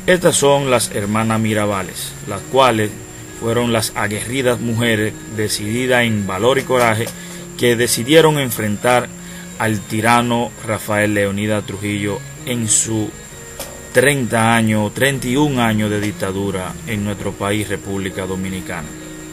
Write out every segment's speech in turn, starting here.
Estas son las hermanas Mirabales, las cuales fueron las aguerridas mujeres decididas en valor y coraje que decidieron enfrentar al tirano Rafael Leónidas Trujillo en su 31 años de dictadura en nuestro país, República Dominicana.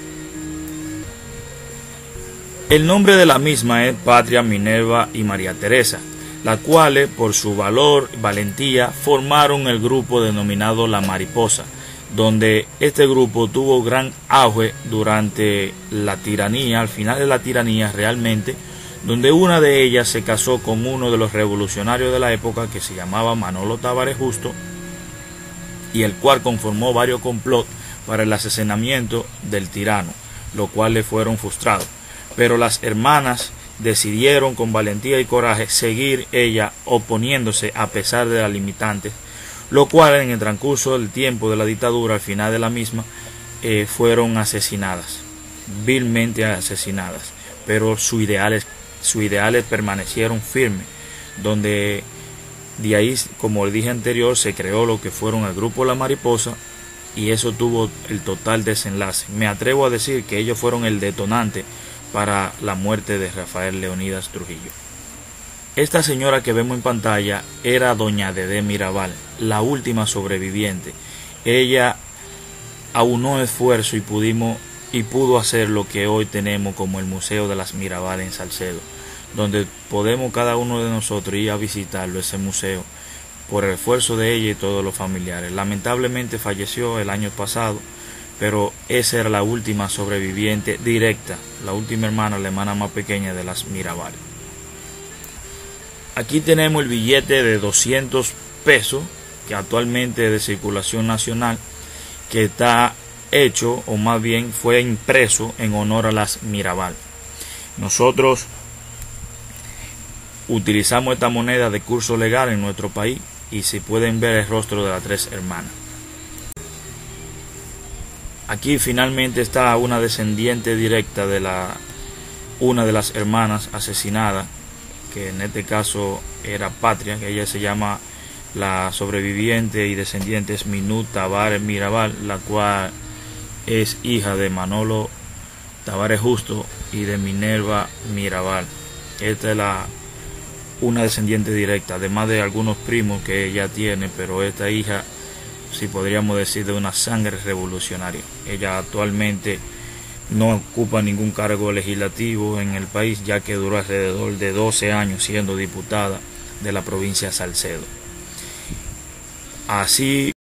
El nombre de la misma es Patria, Minerva y María Teresa, las cuales por su valor y valentía formaron el grupo denominado La Mariposa, donde este grupo tuvo gran auge durante la tiranía, al final de la tiranía realmente, donde una de ellas se casó con uno de los revolucionarios de la época que se llamaba Manolo Tavares Justo, y el cual conformó varios complots para el asesinamiento del tirano, los cuales fueron frustrados. Pero las hermanas decidieron con valentía y coraje seguir ella oponiéndose a pesar de las limitantes, lo cual en el transcurso del tiempo de la dictadura, al final de la misma, fueron asesinadas, vilmente asesinadas, pero sus ideales permanecieron firmes, donde de ahí, como le dije anterior, se creó lo que fueron el grupo La Mariposa, y eso tuvo el total desenlace. Me atrevo a decir que ellos fueron el detonante para la muerte de Rafael Leónidas Trujillo. Esta señora que vemos en pantalla era doña Dedé Mirabal, la última sobreviviente. Ella aunó esfuerzo y pudo hacer lo que hoy tenemos como el Museo de las Mirabal en Salcedo, donde podemos cada uno de nosotros ir a visitarlo, ese museo, por el esfuerzo de ella y todos los familiares. Lamentablemente falleció el año pasado, pero esa era la última sobreviviente directa, la última hermana, la hermana más pequeña de las Mirabal. Aquí tenemos el billete de 200 pesos, que actualmente es de circulación nacional, que está hecho, o más bien fue impreso en honor a las Mirabal. Nosotros utilizamos esta moneda de curso legal en nuestro país, y si pueden ver el rostro de las tres hermanas. Aquí finalmente está una descendiente directa de una de las hermanas asesinadas, que en este caso era Patria, que ella se llama la sobreviviente y descendiente es Minú Tavares Mirabal, la cual es hija de Manolo Tavares Justo y de Minerva Mirabal. Esta es una descendiente directa, además de algunos primos que ella tiene, pero esta hija, si podríamos decir, de una sangre revolucionaria. Ella actualmente no ocupa ningún cargo legislativo en el país, ya que duró alrededor de 12 años siendo diputada de la provincia de Salcedo. Así